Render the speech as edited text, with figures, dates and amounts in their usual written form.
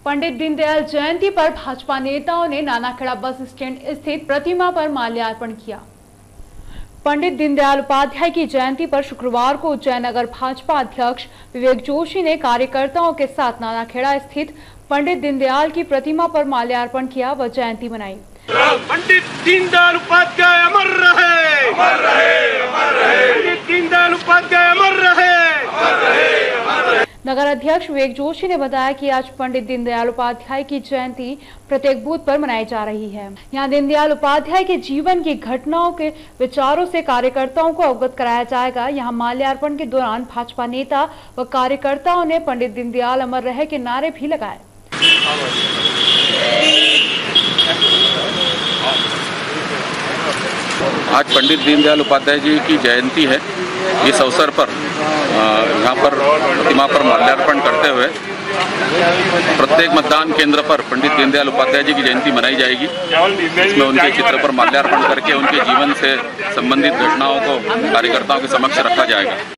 पंडित दीनदयाल जयंती पर भाजपा नेताओं ने नानाखेड़ा बस स्टैंड स्थित प्रतिमा पर माल्यार्पण किया। पंडित दीनदयाल उपाध्याय की जयंती पर शुक्रवार को उज्जैन नगर भाजपा अध्यक्ष विवेक जोशी ने कार्यकर्ताओं के साथ नानाखेड़ा स्थित पंडित दीनदयाल की प्रतिमा पर माल्यार्पण किया व जयंती मनाई। पंडित दीनदयाल उपाध्याय अमर रहे, अमर रहे, अमर रहे। पंडित दीनदयाल उपाध्याय अमर रहे, अमर रहे, अमर रहे। नगर अध्यक्ष विवेक जोशी ने बताया कि आज पंडित दीनदयाल उपाध्याय की जयंती प्रत्येक बूथ पर मनाई जा रही है। यहां दीनदयाल उपाध्याय के जीवन की घटनाओं के विचारों से कार्यकर्ताओं को अवगत कराया जाएगा। यहां माल्यार्पण के दौरान भाजपा नेता व कार्यकर्ताओं ने पंडित दीनदयाल अमर रहे के नारे भी लगाए। आज पंडित दीनदयाल उपाध्याय जी की जयंती है। इस अवसर पर यहाँ पर प्रतिमा पर माल्यार्पण करते हुए प्रत्येक मतदान केंद्र पर पंडित दीनदयाल उपाध्याय जी की जयंती मनाई जाएगी। इसमें उनके चित्र पर माल्यार्पण करके उनके जीवन से संबंधित घटनाओं को कार्यकर्ताओं के समक्ष रखा जाएगा।